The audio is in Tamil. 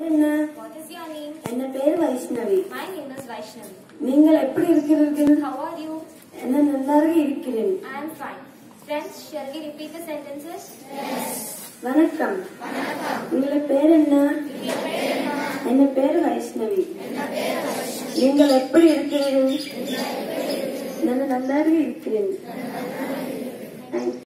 என்ன? What is your name? என்ன பேர் Vaishnavi. My name is Vaishnavi. நீங்கள் எப்படி இருக்கிறீர்கள்? How are you? என்ன நன்றாக இருக்கிறேன். I am fine. Friends, shall we repeat the sentences? Yes. வணக்கம். உங்கள் பேர் என்ன? என்ன பேர் வைஷ்ணவி. நீங்கள் எப்படி இருக்கிறீர்கள்? நான் நன்றாக இருக்கிறேன்.